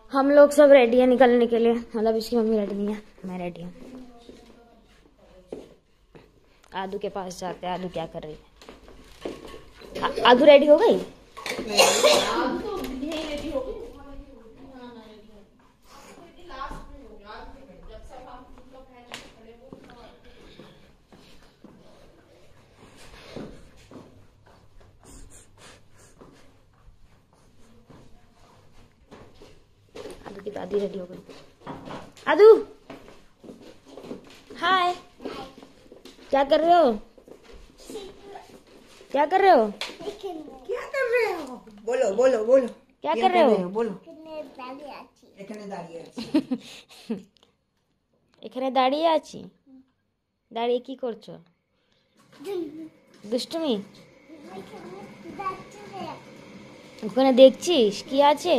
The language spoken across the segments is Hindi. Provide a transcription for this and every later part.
हम लोग सब रेडी है निकलने के लिए, मतलब इसकी मम्मी रेडी नहीं है, मैं रेडी हूँ। आदू के पास जाते हैं। आदू क्या कर रही है? आदू रेडी हो गई? आदू की दादी रेडी हो गई। आदू हाय, क्या कर रहे हो? क्या कर रहे हो? क्या कर रहे हो? बोलो बोलो बोलो। क्या कर रहे हो? बोलो। এখানে দাঁড়িয়ে আছি। দাঁড়িয়ে কি করছো? দুষ্টুমি? ওখানে দেখছিস কি আছে?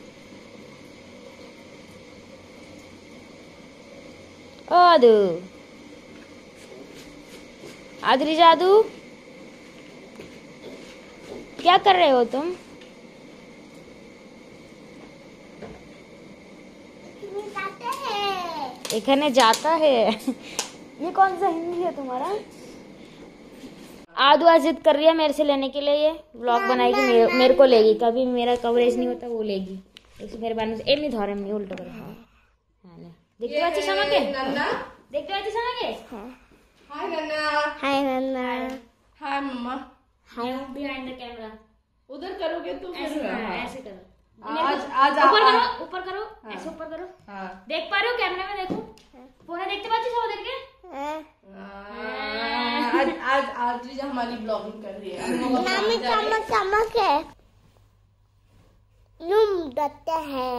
ও আদু, आदरी जादू, क्या कर रहे हो तुम? एखने जाता है। ये कौन सा हिंदी है तुम्हारा? आदू आज जिद कर रही है मेरे से लेने के लिए, ये व्लॉग बनाएगी, मेरे को लेगी। कभी मेरा कवरेज नहीं होता वो लेगी। इस मेरे बारे में एमनी धरे एमनी उल्टो कर। देखते हो अच्छी समाके? देखते हो अच्छी समाके? हाय नन्ना। हाय नन्ना। हाय मम्मा। Hi behind the camera. उधर करोगे तो ऐसे करो। आज ऊपर करो, ऊपर करो। हाँ। ऐसे ऊपर करो। हाँ। देख पा रहे हो? कैमरे में देखो। पूरा देखते पाচ্ছি सब देख के? आज लीजा हमारी ब्लॉगिंग कर रही है। नामी चमक है, लूम दत्ता है।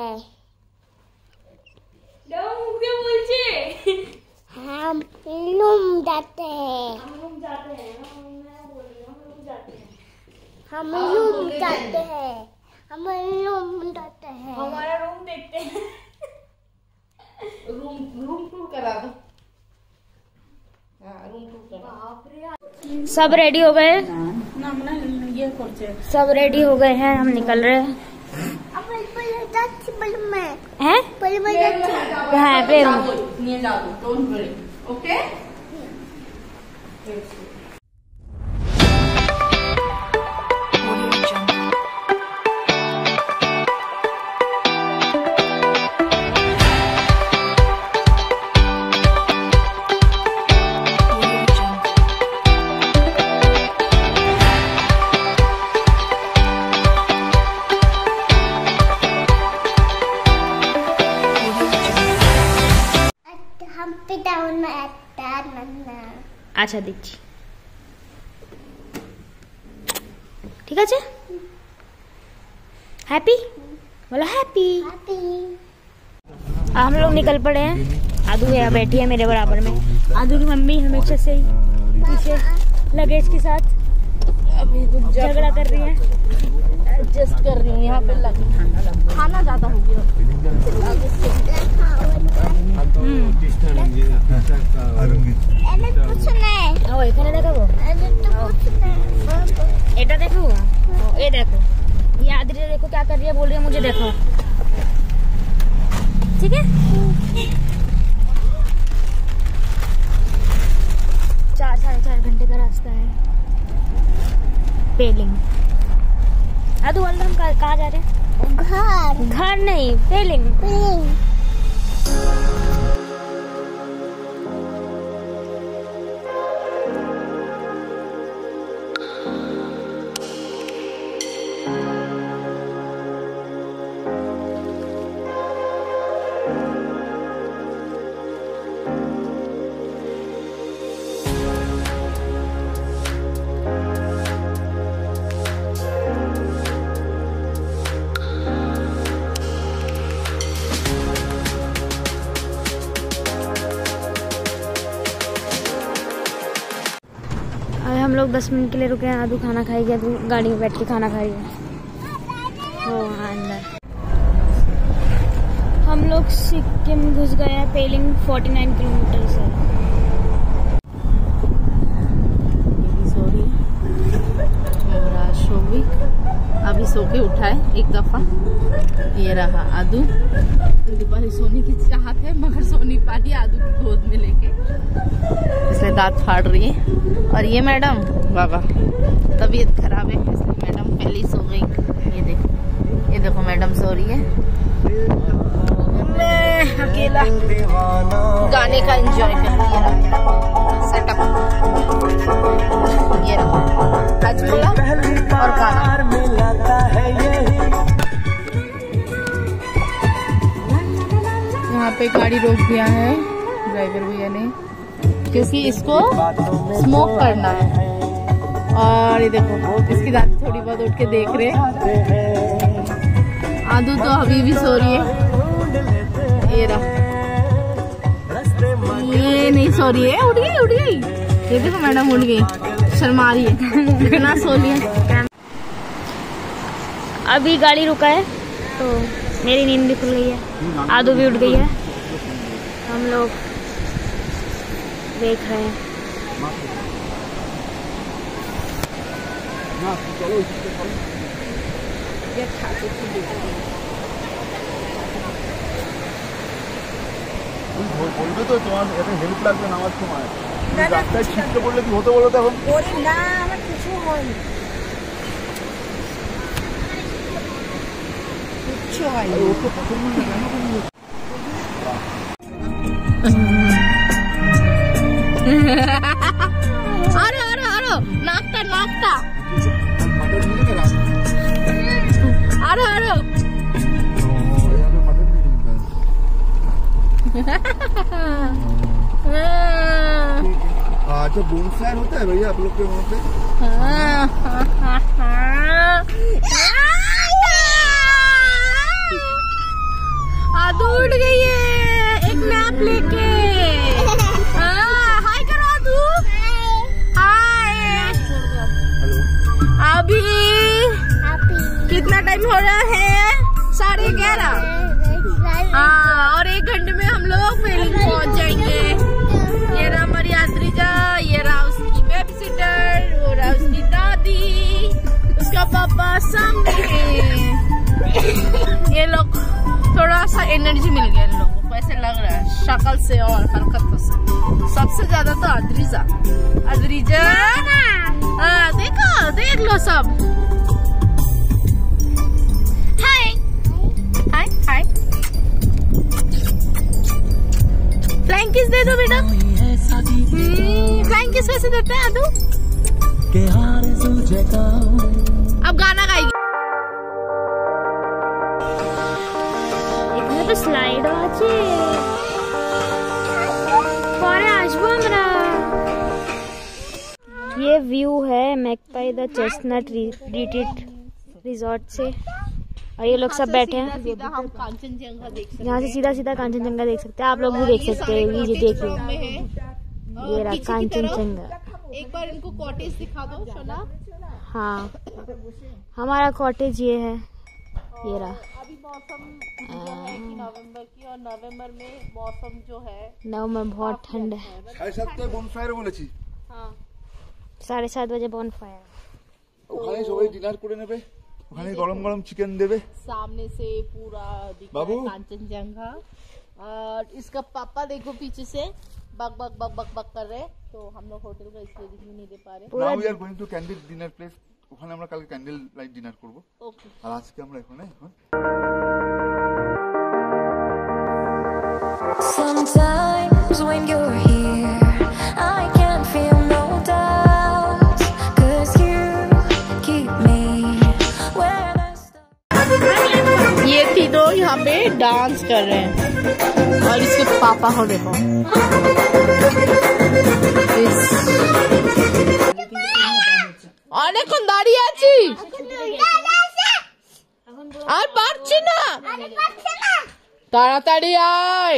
मुझे बोलছে हम लूम जाते हैं। हम लोग जाते हैं। मैं बोल रही हूँ हम लोग जाते हैं। हम लूम जाते हैं। हम लूम जाते हैं। हमारा रूम देखते हैं। रूम टूर करा दो। हाँ, रूम टूर करा। सब रेडी हो गए? ये करছে। सब रेडी हो गए हैं, हम निकल रहे हैं। हैं? हाँ, प्ले रूम। নিয়ে যাও, डोंट वरी, ओके? আচ্ছা দিচ্ছি, ঠিক আছে? हैप्पी बोलो, हैप्पी। हम लोग निकल पड़े हैं। आदू यहाँ बैठी है मेरे बराबर में। आदू की मम्मी हमेशा से ही पीछे लगेज के साथ अभी झगड़ा कर रही है। एडजस्ट कर रही हूँ। यहाँ पे खाना ज्यादा हो गया। এখানে দেখাবো, এটা देखो, ये देखो, ये आदरी देखो क्या कर रही है, बोल रही है मुझे देखो, ठीक है? 4-4.5 घंटे का रास्ता है। पेलिंग। आदू वाला हम कहाँ जा रहे हैं? घर नहीं, पेलिंग। हम लोग 10 मिनट के लिए रुके हैं। आदू खाना खाई गया, तो गाड़ी में बैठ के खाना खाई है। हो अंदर हम लोग सिक्किम घुस गए हैं। पेलिंग 49 किलोमीटर है। सॉरी, मेरा शोभिक अभी सो के उठा है एक दफा। ये रहा आदू। दीपाली सोने की चाहत है मगर सो नहीं पा रही आदू की गोद में लेके, इसलिए दांत फाड़ रही है। और ये मैडम बाबा तबीयत खराब है इसलिए मैडम पहले ही सो गई। ये देखो मैडम सो रही है। मैं अकेला गाने का एंजॉय कर रही है। सेटअप ये रहा हजमोला और गाना। यहाँ पे गाड़ी रोक दिया है ड्राइवर भैया ने क्योंकि इसको स्मोक करना है। और ये देखो इसकी दादी थोड़ी बहुत उठ के देख रहे। आदू तो अभी भी सो रही है। ये रहा, ये नहीं सो रही है, उठ गई। ये देखो मैडम उठ गई, शर्मा रही है इतना सो लिया। अभी गाड़ी रुका है तो मेरी नींद भी खुल गई है, आदू भी उठ गई है। हम लोग देख रहे हैं। বলবে তো তোমার এটা হেল্প লাগবে নামার সময়, রাস্তায় ছিটকে পড়লে কি হতে বলো তখন? না আমার কিছু হয়নি, किच्छु हयनि। ওকে পছন্দ না কেন তুমি? अरे नाकता अरे अच्छा बोनफायर होता है भैया आप लोग के वहाँ पे? आदू उठ गई है एक नैप लेके। हाय करो आदू। हाय। अभी कितना टाइम हो रहा है? 11:30। हाँ और 1 घंटे में हम लोग वेलिंग पहुँच जाएंगे। ये रहा हमारी आद्रिजा, ये रहा उसकी बेबी सिटर, वो रहा उसकी दादी, उसका पापा सामने है। ये लोग थोड़ा सा एनर्जी मिल गया इन लोगों को, ऐसे लग रहा है शक्ल से और हरकतों से। सबसे ज्यादा तो आद्रिजा। देखो देख लो सब। हाय हाय हाय। फ्लाइंग किस दे दो बेटा। फ्लाइंग किस वैसे देते हैं आदू? अब गाना गाएगी। এখানে তো স্লাইডও আছে, পরে আসবো আমরা। ये व्यू है Magpie the Chestnut Retreat resort से, और ये लोग सब बैठे हैं। सीधा हम कांचनजंगा देख सकते हैं। यहाँ से सीधा कांचनजंगा देख सकते हैं, आप लोग भी देख सकते हैं। ये देखिए ये रहा कांचनजंगा। एक बार इनको कॉटेज दिखा दो शोना। हाँ हमारा कॉटेज ये है, ये रहा। अभी मौसम जो है कि नवंबर की, और नवंबर में मौसम जो है नवंबर में बहुत ठंड है। 7:30 बोनफायर বলেছি। हाँ 7:30 बजे বনফায়ার। ওখানে সবাই ডিনার করে নেবে, ওখানে গরম গরম চিকেন দেবে। सामने से पूरा दिख रहा है कांचनजंगा। और इसका पापा देखो पीछे से बक बक बक बक बक कर रहे, तो हम लोग होटल का इसलिए दिखने नहीं दे पा रहे। Now we are going to candle dinner place, ওখানে আমরা কালকে ক্যান্ডেল লাইট ডিনার করব। ओके আর আজকে আমরা এখানে Sometimes when you're here, I can feel no doubt, 'cause you keep me where the stars. ये तीनों यहाँ पे डांस कर रहे हैं, और इसके पापा हो देखो। অনেকক্ষণ দাঁড়িয়ে আছি আর পারছি না, তাড়াতাড়ি আয়।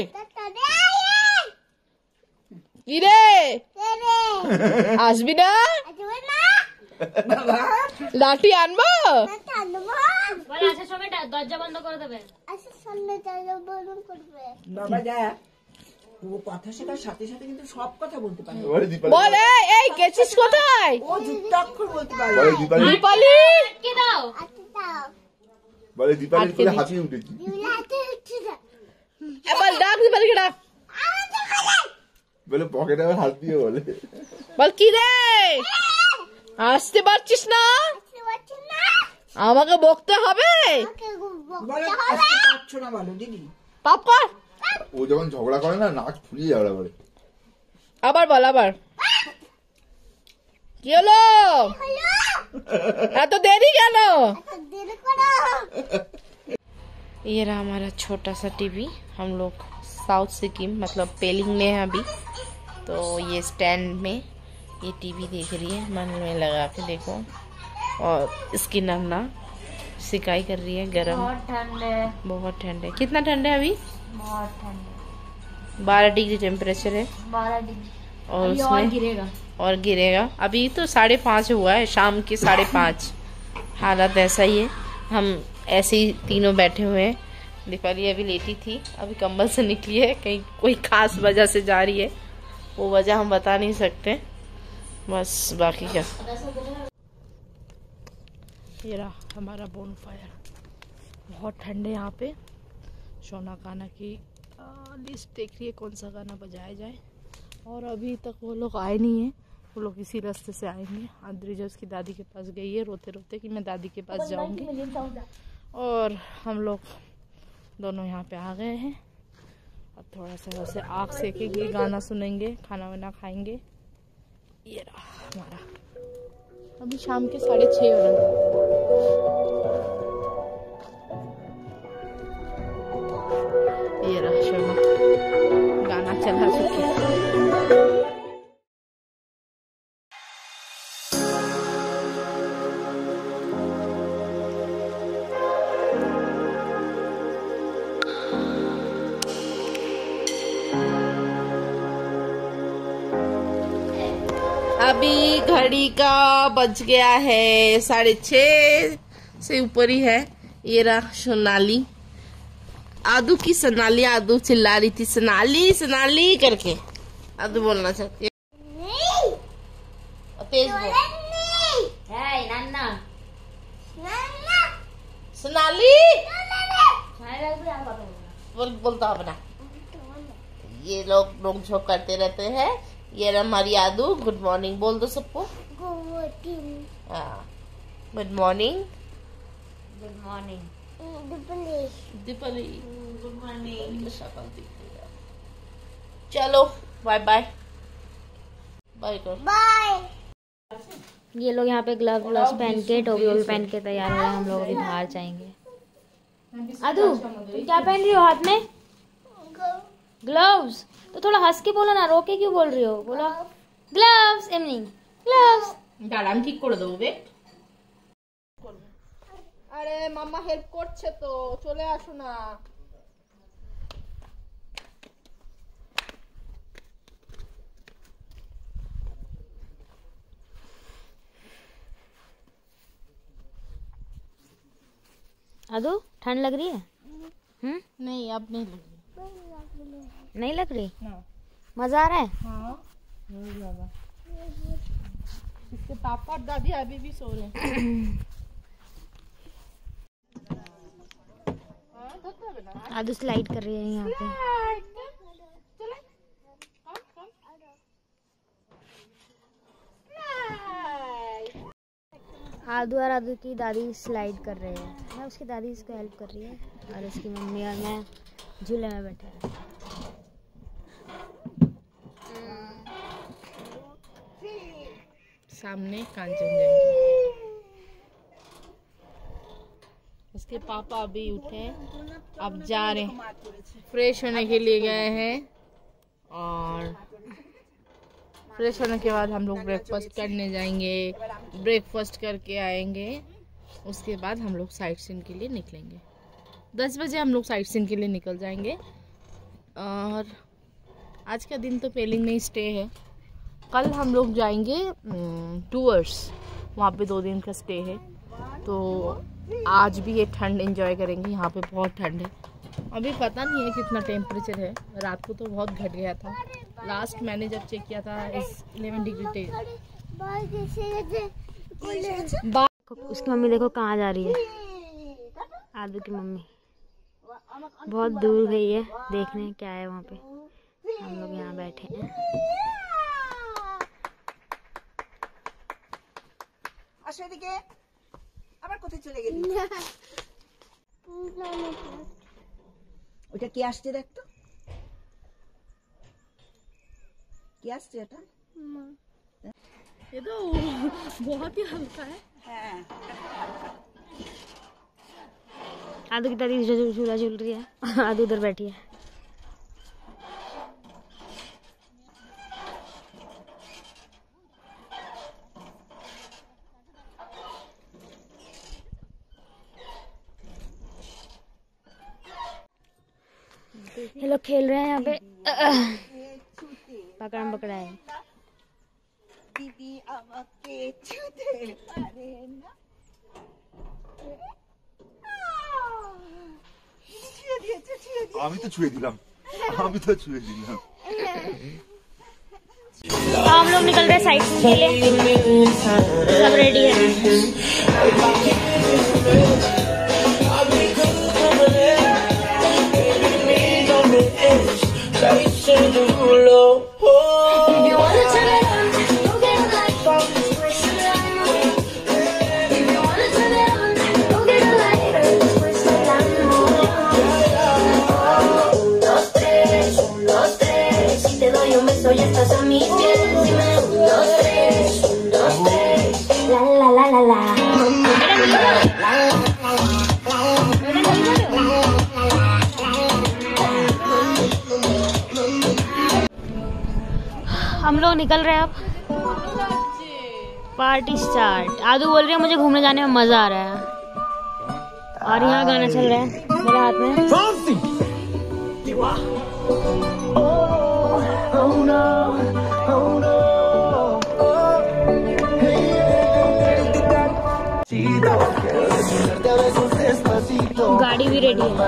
কি রে আসবি না? লাঠি আনবো? আসার সময় দরজা বন্ধ করে দেবে। ও কথা শেখার সাথে সাথে কিন্তু সব কথা বলতে পারে। বলে দীপালি বল এই গেছিস কোথায়? ও যুক্তাক্ষর বলতে পারে। বলে দীপালি দীপালি কে দাও বলে দীপালির কোলে হাসি উঠেছে। বল ডাক দীপালি ডাক। বলে পকেটে আবার হাত দিয়ে বলে বল কি রে আসতে পারছিস না? আমাকে বকতে হবে? বলো আসতে পারছো না বলো দিদি। পাপা ও যখন ঝগড়া করে না নাক ফুলিয়ে ঝগড়া করে। আবার বল আবার। কি হলো এত देरी কেন? ये रहा हमारा छोटा सा टीवी। हम लोग साउथ सिक्किम मतलब पेलिंग में है अभी, तो ये स्टैंड में ये टीवी देख रही है मन में लगा के देखो। और इसकी नन्ना सिकाई कर रही है गरम। बहुत ठंड है, बहुत ठंड है। कितना ठंड है अभी? बहुत ठंड है, 12 डिग्री टेम्परेचर है 12 डिग्री। और अभी और उसमें गिरेगा। और गिरेगा। अभी तो 5:30 हुआ है, शाम के 5:30। हालात ऐसा ही है। हम ऐसे ही तीनों बैठे हुए हैं। दीपाली अभी लेटी थी, अभी कंबल से निकली है, कहीं कोई खास वजह से जा रही है, वो वजह हम बता नहीं सकते। बस बाकी क्या। ये रहा हमारा बोनफायर। बहुत ठंड है यहाँ पे। सोना गाना की लिस्ट देख रही है कौन सा गाना बजाया जाए, और अभी तक वो लोग आए नहीं है। वो लोग इसी रास्ते से आएंगे। आद्रिजा उसकी दादी के पास गई है रोते रोते कि मैं दादी के पास जाऊंगी। और हम लोग दोनों यहाँ पे आ गए हैं। अब थोड़ा सा वैसे आग सेकेंगे, गाना सुनेंगे, खाना वाना खाएंगे। ये रहा हमारा। अभी शाम के 6:30 हो रहे हैं। ये रहा शर्मा गाना चला चुके हैं। अभी घड़ी का बज गया है 6:30 से ऊपर ही है। ये रहा सोनाली, आदू की सोनाली। आदू चिल्ला रही थी सोनाली सोनाली करके। आदू बोलना चाहती है, तेज बोल। नन्ना सोनाली बोलता अपना। ये लोग नोक झोंक करते रहते हैं। ये रहा हमारी आदू। गुड मॉर्निंग बोल दो सबको। Good morning. Good morning. Deepali good morning. चलो बाय बाय बाय करो। ये लोग यहाँ पे ग्लव पहन के टोपी पहन के तैयार हो रहे हैं। हम लोग अभी बाहर जाएंगे। आदू तुम क्या पहन रही हो हाथ में? ग्लव्स। तो थोड़ा हंस के बोलो ना, रोके क्यों बोल रही हो? बोलो ग्लव्स। एमनी ग्लव्स। দাঁড়ান ঠিক করে দেবো বে। আরে মাম্মা হেল্প করছে তো, চলে আসো না। आदू ठंड लग रही है? नहीं अब नहीं लग रही। नहीं लग रही? मजा आ रहा है? हाँ बहुत ज्यादा। इसके पापा और दादी अभी भी सो रहे हैं। आदू स्लाइड कर रही है यहाँ पे। आदू और आदू की दादी स्लाइड कर रहे हैं। मैं उसकी दादी इसको हेल्प कर रही है और उसकी मम्मी और मैं झूले में बैठे हैं। सामने कांचनजंगा। उसके पापा अभी उठे, अब जा रहे हैं, फ्रेश होने के लिए गए हैं। और फ्रेश होने के बाद हम लोग ब्रेकफास्ट करने जाएंगे। ब्रेकफास्ट करके आएंगे, उसके बाद हम लोग साइट सीन के लिए निकलेंगे। 10 बजे हम लोग साइट सीन के लिए निकल जाएंगे। और आज का दिन तो पेलिंग में ही स्टे है। कल हम लोग जाएंगे टूवर्स, वहाँ पे 2 दिन का स्टे है। तो आज भी ये ठंड एंजॉय करेंगे। यहाँ पे बहुत ठंड है, अभी पता नहीं है कितना टेम्परेचर है, रात को तो बहुत घट गया था। लास्ट मैंने जब चेक किया था 11 डिग्री। उसकी मम्मी देखो कहाँ जा रही है, आदू की मम्मी बहुत दूर गई है देखने क्या है वहाँ पे। हम लोग यहाँ बैठे हैं। এদিকে আবার কোথায় চলে গেলি? ওটা কি আসছে দেখ তো, কি আসছে এটা? ये तो बहुत ही हल्का है। হ্যাঁ आदू की दादी झूला झूल रही है, आदू उधर बैठी है। ये लोग खेल रहे हैं यहाँ पे, पकड़म पकड़ा है। দিদি আমাকে ছুতে পারে না, ছুঁয়ে দিয়েছে, ছুঁয়ে দিয়েছে। আমি তো ছুঁয়ে দিলাম, আমি তো ছুঁয়ে দিলাম। हम लोग निकल रहे साइड के लिए, सब रेडी है। हम लोग निकल रहे हैं अब, पार्टी स्टार्ट। आदू बोल रही है मुझे घूमने जाने में मजा आ रहा है, और यहाँ गाना चल रहा है मेरे हाथ में। गाड़ी भी रेडी है।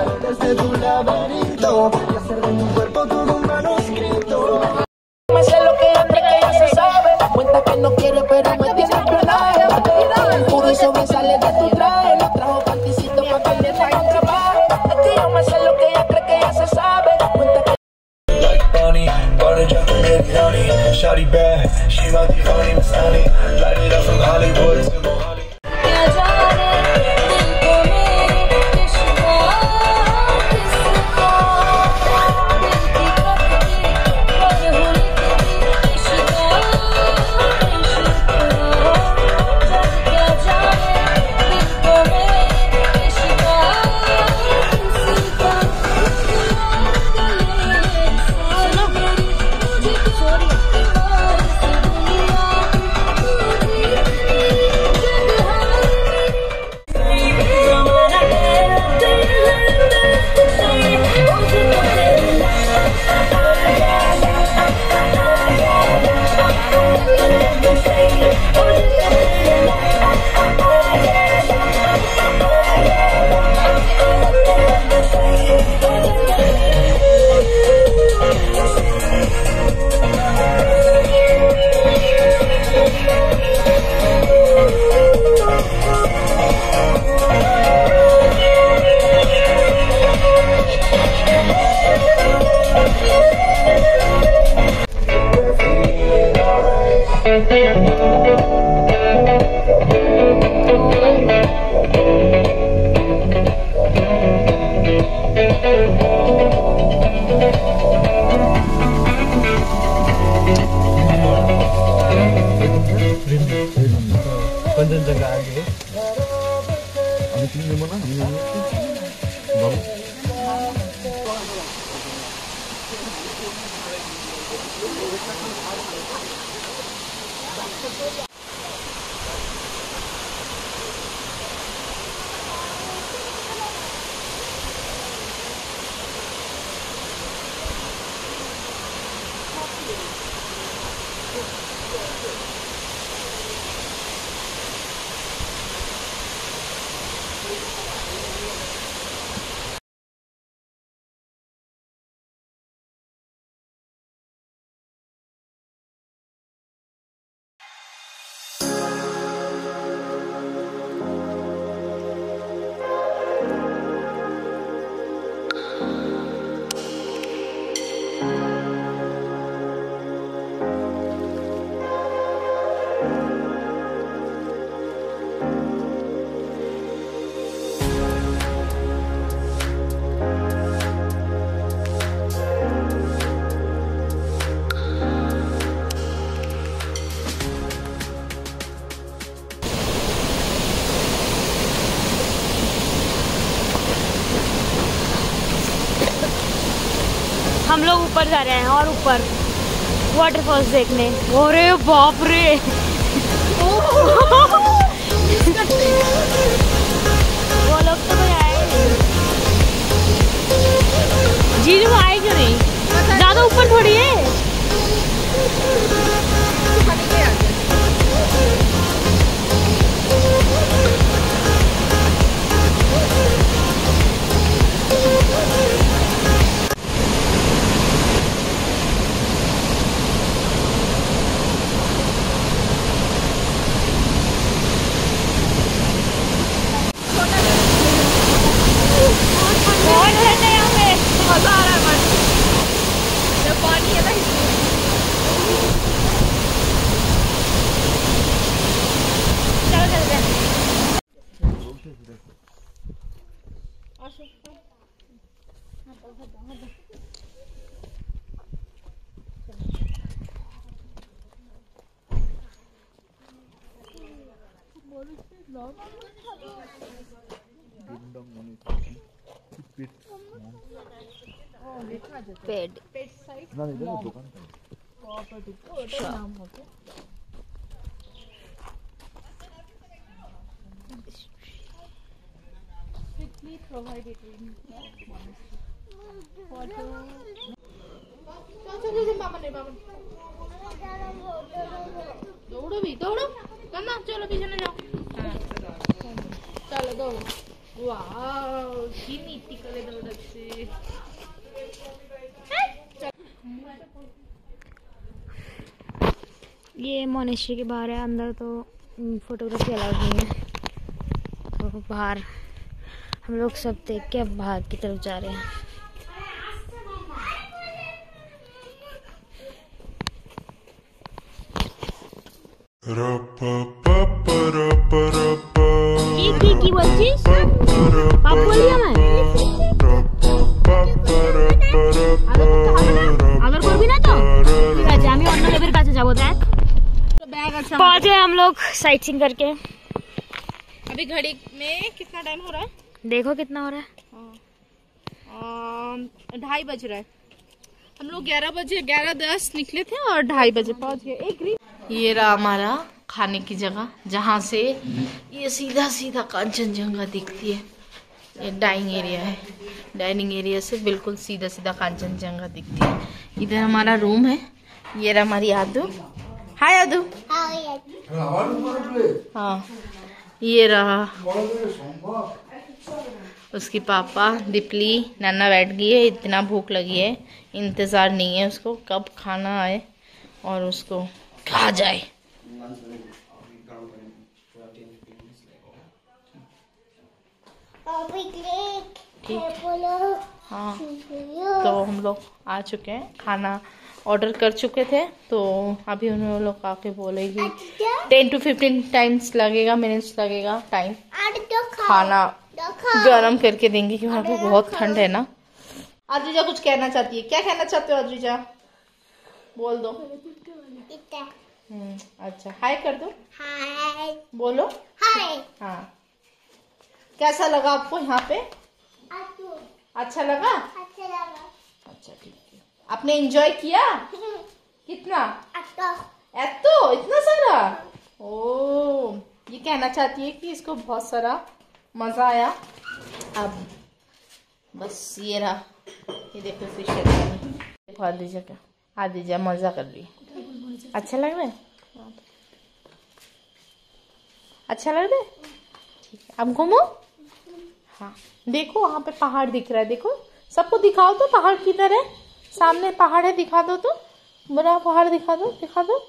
Shawty bad, she my divine Mastani. Light it up from Hollywood to Mohali. हम लोग ऊपर जा रहे हैं और ऊपर वाटरफॉल्स देखने। अरे बाप रे वो लोग तो कोई आए नहीं। जीजू आए क्यों नहीं? ज्यादा ऊपर थोड़ी है। मजा आ रहा है बट जब पानी है ना चलो चलते हैं। पेड না এটা দোকান दौड़ो भी दौड़ो करना चलो पीछे न जाओ चलो दौड़ो वाह कितनी टिकले दौड़ से ये मोनेस्ट्री के बाहर है, अंदर तो फोटोग्राफी अलाउड नहीं है। तो बाहर हम लोग सब देख के अब बाहर की तरफ जा रहे हैं। की बोलছিস? पाप बोलिए मैं अगर করবি না তো ঠিক আছে আমি অন্য লেভেলের কাছে যাব। দেখ बैग अच्छा पहुंचे हम लोग साइट सीइंग करके। अभी घड़ी में कितना टाइम हो रहा है? देखो कितना हो रहा है। 2:30 बज रहा है। हम लोग 11:10 निकले थे और 2:30 बजे पहुंच गए। ये रहा हमारा खाने की जगह जहाँ से ये सीधा सीधा कांचनजंगा दिखती है। ये डाइनिंग एरिया है, डाइनिंग एरिया से बिल्कुल सीधा सीधा कांचनजंगा दिखती है। इधर हमारा रूम है। ये रहा हमारी आदू। हाय आदू। हाँ ये रहा उसकी पापा दीपली। नन्ना बैठ गई है, इतना भूख लगी है, इंतजार नहीं है उसको कब खाना आए और उसको खा जाए। हाँ तो हम लोग आ चुके हैं, खाना ऑर्डर कर चुके थे। तो अभी उन्होंने लोग आके बोलेगी 10 to 15 टाइम्स लगेगा, मिनट्स लगेगा टाइम। खाना गरम करके देंगे क्योंकि वहाँ पे बहुत ठंड है ना। आद्रिजा कुछ कहना चाहती है, क्या कहना चाहते हो आद्रिजा? बोल दो। अच्छा हाय कर दो। हाय बोलो हाय। हाँ कैसा लगा आपको यहाँ पे? अच्छा लगा? अच्छा लगा। अच्छा ठीक है। आपने एंजॉय किया? कितना? एत्तो इतना सारा? ओ ये कहना चाहती है कि इसको बहुत सारा मजा आया। अब बस ये रहा, ये देखो फिश देखो आदिजा का, आदिजा मजा कर रही है। अच्छा लग रहा है? अच्छा लग रहा है? ठीक है अब घूमो। हाँ देखो वहाँ पे पहाड़ दिख रहा है, देखो सबको दिखाओ तो पहाड़ किधर है। सामने पहाड़ है, दिखा दो तो, बड़ा पहाड़ दिखा दो, दिखा दो।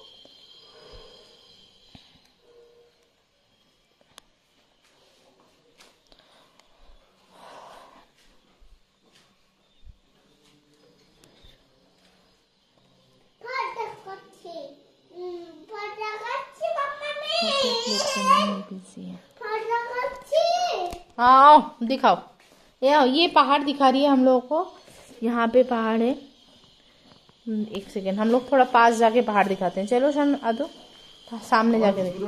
हाँ दिखाओ, ये पहाड़ दिखा रही है हम लोगों को। यहाँ पे पहाड़ है। एक सेकेंड हम लोग थोड़ा पास जाके पहाड़ दिखाते हैं। चलो सन आदो सामने जाके देखो।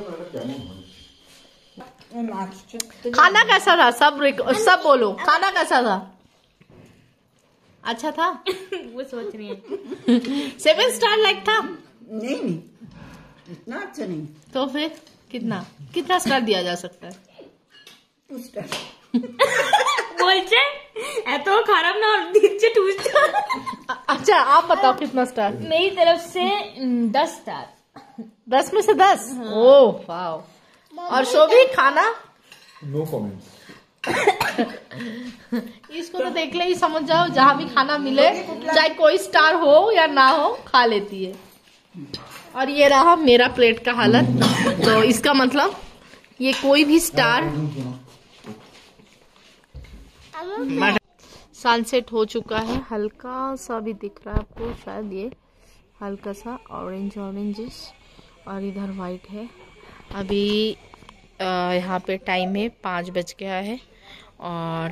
खाना कैसा रहा? सब बोलो खाना कैसा था? अच्छा था? वो सोच रही है 7 स्टार लाइक था? नहीं इतना अच्छा नहीं। तो फिर कितना स्टार दिया जा सकता है? 2 स्टार। বলছে এত খারাপ না দিচ্ছে 2 स्टार। अच्छा आप बताओ कितना स्टार? मेरी तरफ से 10 स्टार। 10 में से 10? Oh wow. और शोभी खाना? No comments. इसको तो देख ले ही समझ जाओ, जहाँ भी खाना मिले चाहे कोई स्टार हो या ना हो खा लेती है। और ये रहा मेरा प्लेट का हालत। तो इसका मतलब ये कोई भी स्टार। सनसेट हो चुका है, हल्का सा भी दिख रहा है आपको शायद, ये हल्का सा ऑरेंजिश और इधर वाइट है। अभी यहाँ पे टाइम है 5 बज गया है और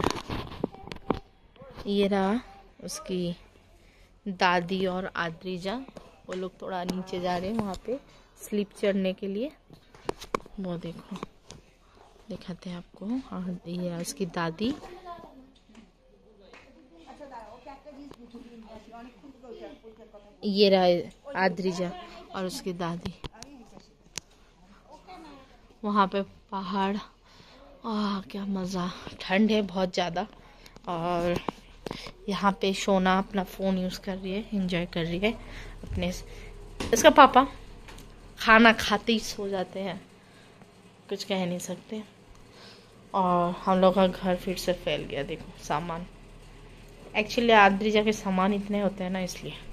ये रहा उसकी दादी और आद्रीजा, वो लोग थोड़ा नीचे जा रहे हैं वहाँ पे स्लीप चढ़ने के लिए। वो देखो दिखाते हैं आपको। और ये उसकी दादी, ये रहा आद्रीजा और उसकी दादी। वहाँ पे पहाड़, क्या मज़ा। ठंड है बहुत ज़्यादा और यहाँ पे सोना अपना फ़ोन यूज़ कर रही है, एंजॉय कर रही है अपने। इसका पापा खाना खाते ही सो जाते हैं, कुछ कह नहीं सकते। और हम लोग का घर फिर से फैल गया, देखो सामान। एक्चुअली आद्रीजा के सामान इतने होते हैं ना, इसलिए